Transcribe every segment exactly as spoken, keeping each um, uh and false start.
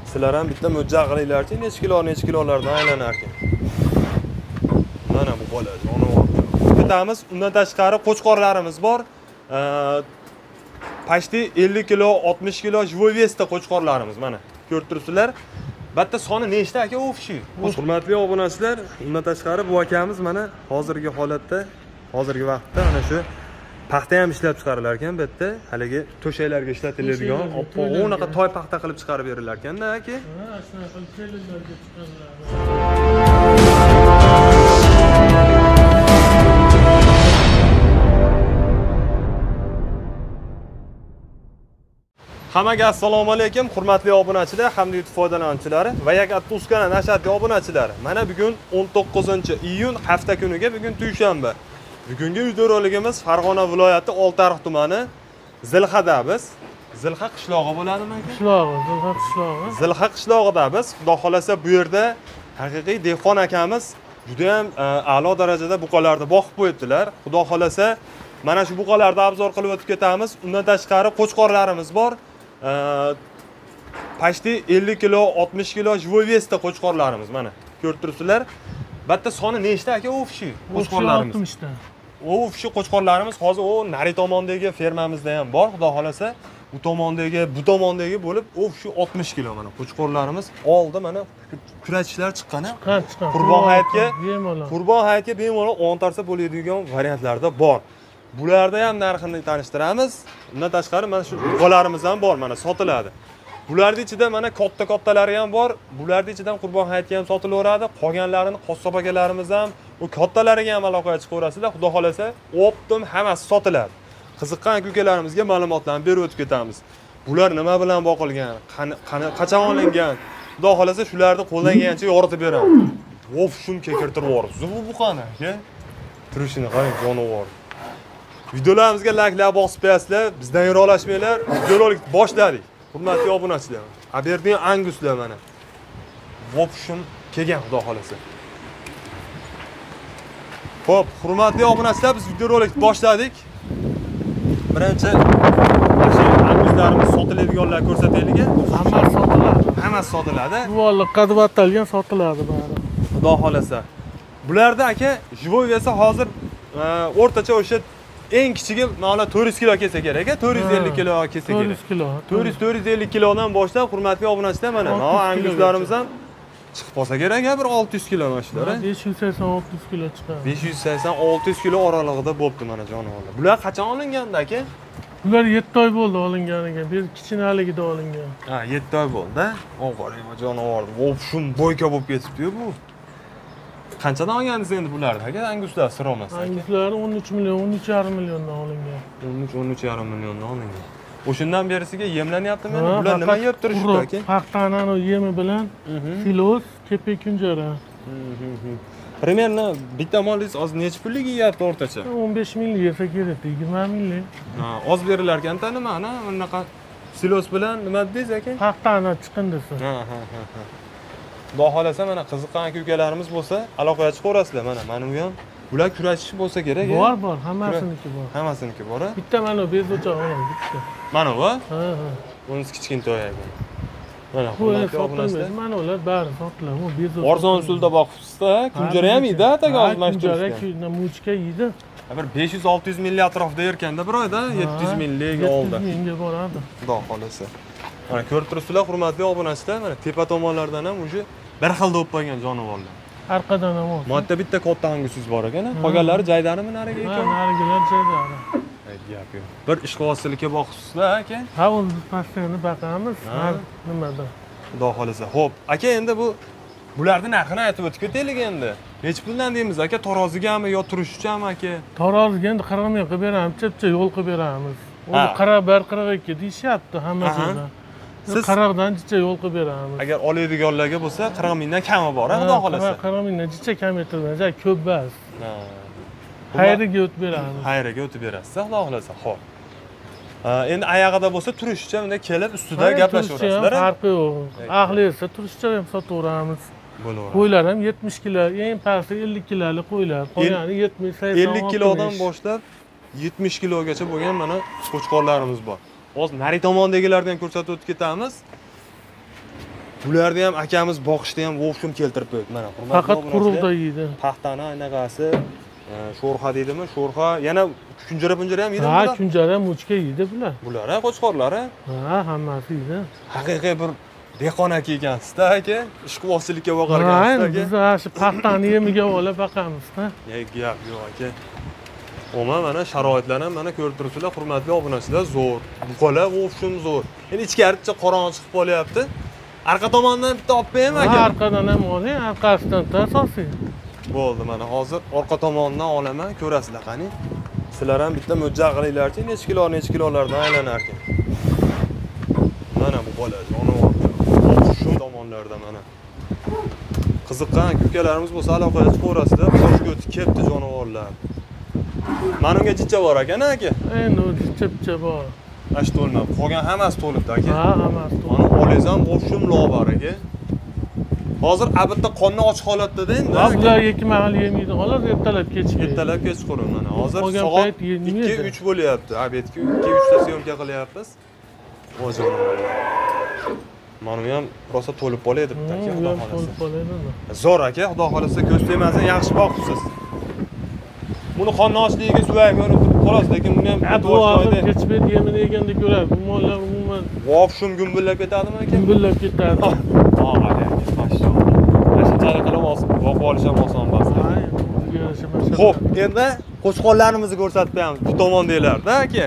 Sizlar ham bitta mo'jja qilinglarchi, necha kilo, necha kilolardan aylanar ekan. Mana bu bola jonivor. Ketamiz. Undan tashqari qo'chqorlarimiz bor. Почти ellik kilo, oltmish kilo живой весda qo'chqorlarimiz mana. Ko'rib turibsizlar. Batta soni nechta aka o'fishi? Hurmatli obunachilar, undan tashqari bu akamiz mana hozirgi holatda, hozirgi vaqtda mana shu paxta ham ishlab chiqarilar ekan bu yerda. Haligi to'shaklarga ishlatiladigan oppoq unaqa toy paxta qilib chiqarib berilar ekanda aka. Ha, shunaqa qilib kelinlarga chiqadilar. Hammaga assalomu alaykum, hurmatli obunachilar hamda YouTube foydalanuvchilari va Yakatda Uskana nashrati obunachilari. Mana bugun o'n to'qqizinchi iyun hafta kuniga, bugun dushanba. Bugungi videorolikimiz Farg'ona viloyati Oltiariq tumani Zilxada biz. Zilxa qishlog'i bo'ladimi aka? Qishlog'i, Zilxa qishlog'i. Zilxa qishlog'ida biz. Xudo xolasa bu yerda haqiqiy dehqon akamiz juda ham a'lo darajada buqalarni boqib qo'yibdilar. Xudo xolasa mana shu buqalarni obzor qilib o'tib ketamiz. Undan tashqari qo'chqorlarimiz bor. Почти ellik kilo, oltmish kilo живой весda qo'chqorlarimiz mana. Ko'rib turibsizlar. Batta soni nechta aka o'fishi qo'chqorlarimiz? oltmish ta. O'fishi qo'chqorlarimiz hozir o nari tomondagi fermamizda ham bor. Xudo xolasa bu tomondagi, bu tomondagi bo'lib o'fishi oltmish kilo mana qo'chqorlarimiz. Oldi mana kurashchilar chiqqan. Chiqqan, chiqqan. Qurbon hayitga, bemalol. Qurbon hayitga bemalol o'n tarsa bo'ladigan variantlarda bor. Bularda ham narxini tanishtiramiz. Undan tashqari mana shu buqalarimiz ham bor, mana sotiladi. Bularning ichida mana katta-kattalari ham bor. Bularning ichidan Qurbon hayitga ham sotilaveradi. Qolganlarini qassob akalarimiz ham u kattalariga ham aloqaga chiqaverasizlar. Xudo xolasa, optim hammasi sotiladi. Qiziqqan ukalarimizga ma'lumotlarni berib o'tib ketamiz. Bular nima bilan boqilgan, qachon olingan? Xudo xolasa shularni qo'ldan kelgancha yoritib beramiz. Of, shunga kirtirib yuboribsiz bu buqani, aka. Turishini qarang, jonivor. Videolarimizga like'lar bosib qo'yasizlar, bizdan yiroqlashmanglar. Videorolik boshladik. Hurmatli obunachilar. Aberdin Anguslar mana. Vopshun kelgan xudo xolasa. Xo'p, hurmatli obunachilar, biz videorolikni boshladik. Birinchi mana Anguslarimiz sotiladiganlar ko'rsataylik. Hammasi sotiladi. Hammasi sotiladi. Uvolli qadib atalgan sotiladi bari. Xudo xolasa. Bularda aka живой vesi hozir o'rtacha o'sha eng kichigi mana to'rt yuz kilo kelsa kerak, to'rt yuz ellik kilo kelsa kerak. to'rt yuz kilo. to'rt yuz to'rt yuz ellik kilodan boshlab hurmatli obunachilar mana anguslarimiz ham chiqib qolsa kerak, bir olti yuz kilo mana shular. besh yuz sakson olti yuz kilo chiqadi. besh yuz sakson olti yuz kilo oralig'ida bo'libdi mana jonivorlar. Bular qachon olinganda aka? Bular yetti oy bo'ldi olinganiga. Bir kichkinaligida olingan. Ha, yetti oy bo'ldi. O qarang jonivorni. Vopshun boyka bo'lib ketibdi-yu bu. Qanchadan olganingiz endi bularni aka? Anguslar sir olmasa aka. Anguslar o'n uch million, o'n uch yarim milliondan olingan. o'n uch o'n uch yarim milliondan olingan. O'shundan berisiga yemlanyaptimi endi? Bular nima yeb turishdi aka? Paxtani yemi bilan silos, kepe kunjara. Примерно bitta molingiz hozir necha pullik yeyapti o'rtacha? o'n besh minglik yesa kerak, yigirma minglik. Ha, oz berilar ekanda nima, ana bunaqa silos bilan nima dedingiz aka? Paxtani chiqindisi. Ha, ha, ha, ha. Xudo xolasa mana qiziqqan aka-ukalarimiz bo'lsa, aloqaga chiqaverasizlar mana. Mana bu ham bular kurashish bo'lsa kerak. Bor, bor, hammasiniki bor. Hammasiniki bor. Bitta mana bu bezo'choq mana bitta. Mana bu? Ha, ha. Bunisi kichkintoy ekan. Mana bu sotilmaydi. Mana ular bari sotiladi. Bu bezo'choq. Arzon usulda boqibsiz-da, kunjara ham yeydi, ataga hozir mana kunjara, muchka yeydi. Bir besh yuz olti yuz milli atrofida erkanda bir oyda yetti yuz millik oldi. yetti yuz mingga boradi. Xudo xolasa. Mana ko'rib turibsizlar, hurmatli obunachilar, mana tepa tomonlardan ham o'sha bir xil bo'lib qolgan jonivorlar. Orqadan ham bor. Modda bitta katta angusiz bor ekan, qolganlari joydanimi nariga ekan? Ha, narigalar joydari. Gap yo'q. Bir ishqibozchilikka boqibsiz-da aka? Ha, uni pastini baqamiz. Har nimada. Xudo xolasa. Xo'p, aka endi bu bularning narxini aytib o'tib ketaylik endi. Necha puldan deymiz aka? Tarozigami yo turish uchunmi aka? Taroziga endi qirq ming qilib beramiz, chapcha yo'l qilib beramiz. Uni qirq bir qirq ikki deyishyapti hammasida. Siz qirqdan jicha yo'l qilib beramiz. Agar oladiganlarga bo'lsa qirq mingdan kami bor, xudo xolasa. qirq mingdan jicha kam etilmaydi, ko'p bas. Ha. Xayriga o'tib beramiz. Xayriga o'tib berasiz, xudo xolasa. Xo'p. Endi oyog'ida bo'lsa turishcha bunda kelib ustida gaplashaverasizlar. Farqi yo'q. Aqli esa turishcha ham sotaveramiz. Bo'laveradi. Qo'ylar ham yetmish kilo, eng pasti ellik kilolik qo'ylar. Qolgani yetmish sakson ellik kilodan boshlab yetmish kilogacha bo'lgan mana qo'chqorlarimiz bor. Hozir nari tomondagilardan ko'rsatib o'tib ketamiz. Bularni ham akamiz boqishda ham o'xshim keltirib qo'ydi. Mana hurmatli Faqat obunachilar, quruqda yeydi. paxtani anaqasi, sho'rxa deydimi? Sho'rxa, yana kunjara-punjara ham yeydimi Ha, bular? kunjara, muchka yeydi bular. Bular ha, qo'chqorlar ha. Ha, hammasi yeydi. Haqiqiy bir dehqon aka ekansiz-da aka. Ishqibozchilikka Ha, boqarkansiz aka. biz ha shu paxtani yemiga olib boqamiz-da. Yo'q, gap yo'q aka. Oma mana sharoitlar ham mana ko'rib turibsizlar, hurmatli obunachilar, zo'r. Buqalar o'xshim zo'r. Endi ichkaricha qorong'i chiqib qolyapti. Arqa tomondan bitta olib beraymi aka? Ha, arqadan ham oling, orqasidan asosiy. Bo'ldi, mana hozir orqa tomondan olaman, ko'rasizlar qani. Sizlar ham bitta mo'jja qilinglarchi, necha kilo, necha kilolardan aylanar ekan. Mana bu bola jonivor. Shu tomonlarda mana. Qiziqqan ukalarimiz bo'lsa aloqaga chiqaverasizlar. Boshga o'tib ketdi jonivorlar. Mana unga jicha bor ekan aka. Endi u jicha bor. Ash to'lmab. Qolgan hammasi to'libdi aka. Ha, hammasi to'lib. Mana olingiz ham o'shum lobar aka. Hozir albatta qonni och holatda-da endi. Ular ikki mahal yemaydi, xolos ertalab kechga. Ertalab kechqurun mana. Hozir Qolgan soat payt yemaydi. ikki uch bo'lyapti. Obedga ikki uch ta syomka qilyapmiz. O'zim. Mana ham rosa to'lib qoladi debdi aka, xudo To'lib xolasa. qoladi. Zo'r aka, xudo xolasa ko'z tegmasin, yaxshi boqibsiz. Buni qonni ochligiga suyak ko'rib xolos, lekin buni ham Bu hozir kechpet yemini yeganda ko'radi. Bu mollar umuman vof shum gumbullab ketadimi aka? gumbullab ketadi. Ha, aka, mashaalloh. Shunchalik qilib olsin, boqib olish ham oson emas. Xo'p, endi qo'chqonlarimizni ko'rsatib beramiz. Bu tomondaglar-da aka.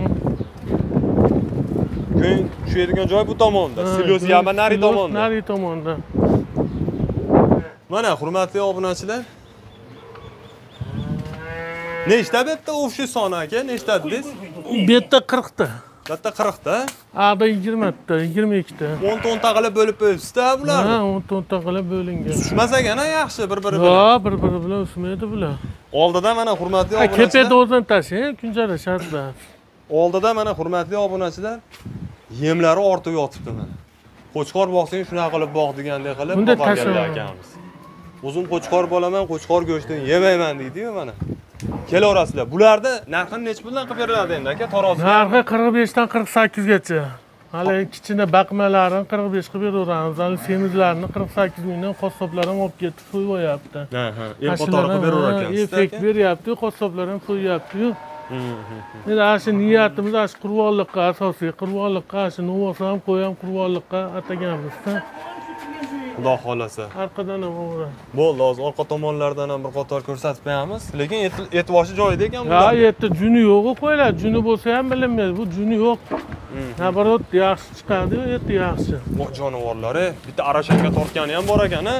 Kun tushadigan joy bu tomonda. Silos yama nari tomonda. Nari tomonda. Mana hurmatli obunachilar. Nechta bitta o'sha son aka? Nechta dedingiz? Bu yerda qirq ta. Bitta qirq ta. Ada yigirma ta, yigirma ikki ta. o'n ta o'n ta qilib bo'lib qo'yibsiz-da bularni. Ha, o'n ta qilib bo'lingan. Tushmas ekan, yaxshi bir-biri bilan. Ha, bir-biri bilan o'smaydi bular. Oldida mana hurmatli Ha, obunachilar. kepeda o'zini tashing, kunjara shartlar. Oldida mana hurmatli obunachilar, yemlari ortib yotibdi mana. Qo'chqor boqsang shunaqa qilib boq degandek qilib Bunda boqarganlar akamiz. O'zim qo'chqor bo'laman, qo'chqor go'shtini yemayman deydi-yu mana. Kelaverasizlar. Bularda narxini nech puldan qilib beriladi endi aka tarozi? Narxi qirq besh dan qirq sakkiz gacha. Hali kichkina baqmalarini qirq besh qilib beraveramiz. Hali semizlarni qirq sakkiz mingdan qassoblar ham olib ketib so'yayapti. Ha, ha. El qatori qilib beraver ekansiz. Effekt beryapti, qassoblar ham so'yapti-yu. Endi ashu niyatimiz ashu qurbonlikqa asosiy, qurbonlikqa ashu novvosa ham qo'yam qurbonlikqa ataganmiz-da. Xudo xolasa. Arqadan ham o'ra. Bo'ldi, hozir orqa tomonlardan ham bir qator ko'rsatib beramiz. Lekin e'tiboshi joyida ekan bu. Ha, yerda juni yo'q qo'yiladi. Juni bo'lsa ham bilinmaydi. Bu juni yo'q. Nabarot yaxshi chiqadi, yerda yaxshi. Bu jonivorlari bitta arashanga tortgani ham bor ekan-a.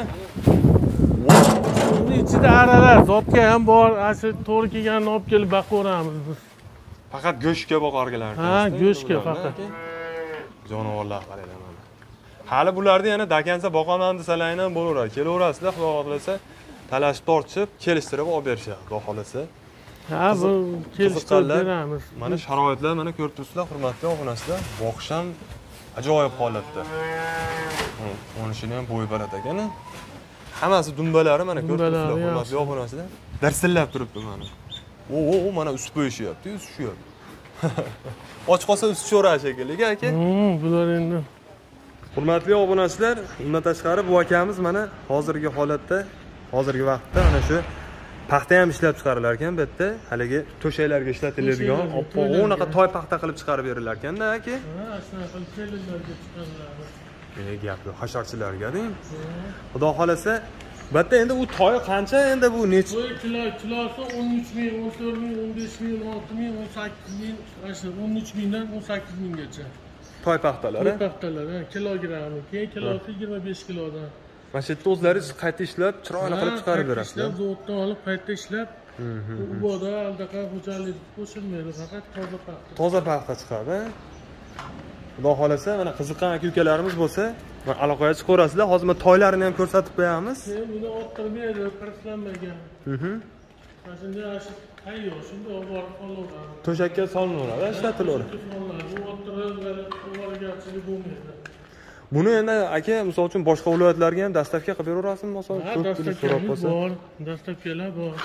Buni ichida aralar, zotga ham bor. Ashu to'g'ri kelganini olib kelib boqaveramiz biz. Faqat go'shtga boqarganlar. Ha, go'shtga faqat. Jonivorlar qaranglar mana. Hali bularni yana dakansa boqaman desalarni ham bo'laveradi. Kelaverasizlar, xudo xohlasa, talashib tortishib, kelishtirib olib berishadi, xudo xohlasa. Ha, bu kelishtirib beramiz. Mana sharoitlar mana ko'rib turibsizlar, hurmatli obunachilar. Boqish ham ajoyib holatda. O'nishini ham bo'y baland ekan. Hammasi dumbalari mana ko'rib turibsizlar, hurmatli obunachilar. Darsillab turibdi mana. O, mana ust bo'yishyapti, ust tushyapti. Och qolsa ust sho'ra shekilli aka. Hmm, bular endi. Hurmatli obunachilar, undan tashqari bu akamiz mana hozirgi holatda, hozirgi vaqtda mana shu paxta ham ishlab chiqarilar ekan bu yerda. Haligi to'shaklarga ishlatiladigan, oppoq unaqa toy paxta qilib chiqarib berilar ekanda aka. Ha, shunaqa qilib kelinlarga chiqariladi. E, gap yo'q, hasharchilarga-da. Xudo xolasa, bu yerda endi u toy qancha endi bu nech? Bu kilo kilosi o'n uch ming, o'n to'rt ming, o'n besh ming, o'n olti ming, o'n sakkiz ming, ashu o'n uch mingdan o'n sakkiz minggacha. Toy paxtalari. Toy paxtalari, kilogrammi, keyin kilosi yigirma besh kilodan. Mana shu yerda o'zlari qayta ishlab, chiroyli qilib chiqarib berasizlar. Zavoddan olib qayta ishlab, u boda aldaqa xo'jalik qo'shilmaydi, faqat toza paxta. Toza paxta chiqadi. Xudo xolasa, mana qiziqqan aka-ukalarimiz bo'lsa, mana aloqaga chiqaverasizlar. Hozir men toylarini ham ko'rsatib beramiz. Keyin buni o'ttirmaydi, qirqlanmagan. Mhm. Mana shunday ashi tayyor, shunday olib borib qolaveradi. To'shakka solinaveradi, ishlatilaveradi. Bu o'ttirib, o'vargachilik bo'lmaydi. Buni endi aka, misol uchun boshqa viloyatlarga ham dastavka qilib beraverasizmi, misol uchun? Ha, dastavkamiz bor, dastavkalar bor.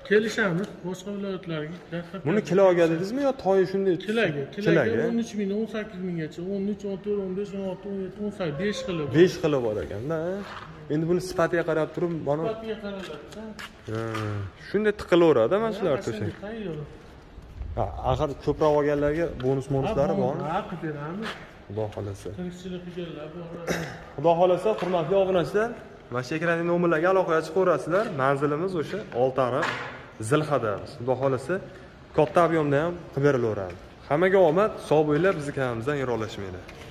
kelishamiz boshqa viloyatlarga. dastlab Buni kiloga dedingizmi yo toyi shunday? kiloga, kiloga o'n uch ming, o'n sakkiz minggacha, o'n uch, o'n to'rt, o'n besh, o'n olti, o'n yetti, o'n sakkiz, besh xili bor. besh xili bor ekanda. Endi buni sifatiga qarab turib, mana Sifatiga qaraladi. Ha, shunday tiqilaveradi mana shular to'shak. Tayyor. Ha, axir ko'proq olganlarga bonus monuslari bormi? Ha, qilib beramiz. Xudo xolasa. Tirikchilik qilganlar bor. Xudo xolasa, hurmatli obunachilar, mana shu ekrandagi nomerlarga aloqaga chiqaverasizlar. Manzilimiz o'sha Oltiariq, Zilxadamiz. Xudo xolasa, katta ob'yomda ham qilib berilaveradi. Hammaga omad, sog' bo'linglar, bizni kanalimizdan yiroqlashmanglar.